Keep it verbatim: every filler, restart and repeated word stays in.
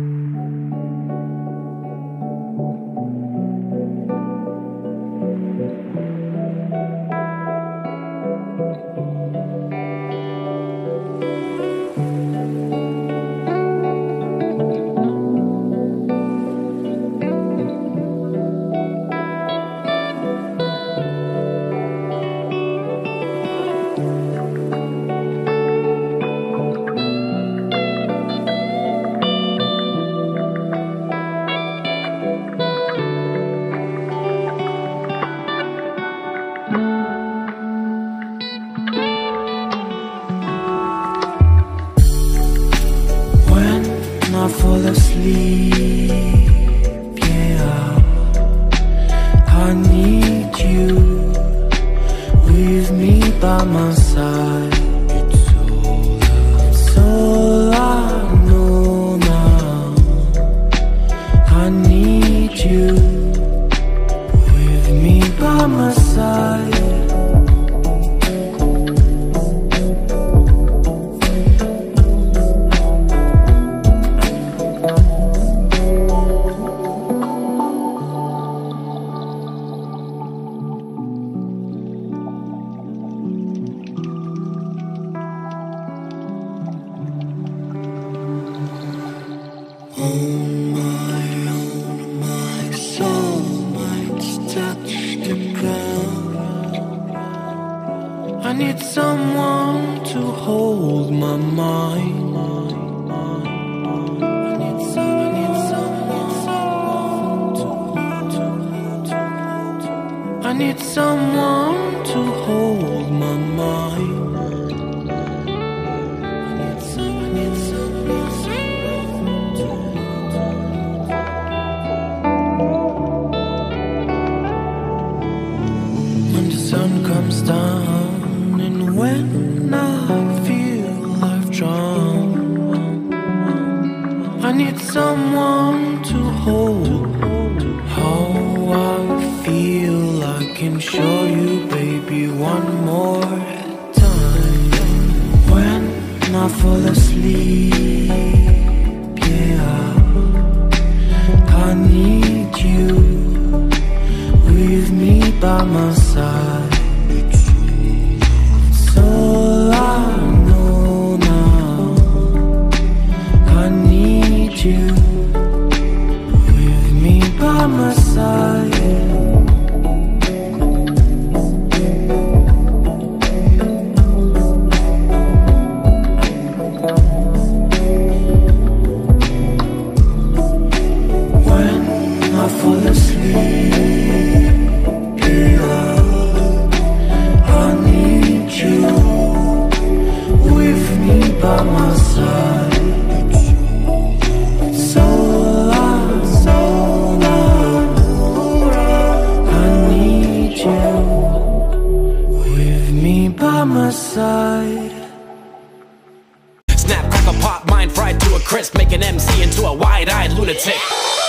I fall asleep, yeah, I need you with me by my side. It's all, it's all I know now. I need you with me by my side. I need someone to hold my mind. I need some, I need someone, someone to hold, to hold, to hold. I need someone to hold my mind. I need some, I need someone, someone to hold. When the sun comes down, when I feel I've drowned, I need someone to hold. How I feel I can show you, baby, one more time. When I fall asleep, yeah, I need you with me by my side. All I know now, I need you with me by my side. When I fall asleep, yeah, I need you with me by my side. So I, so I, I need you with me by my side. Snap, crackle, pop, mind fried to a crisp, make an M C into a wide-eyed lunatic.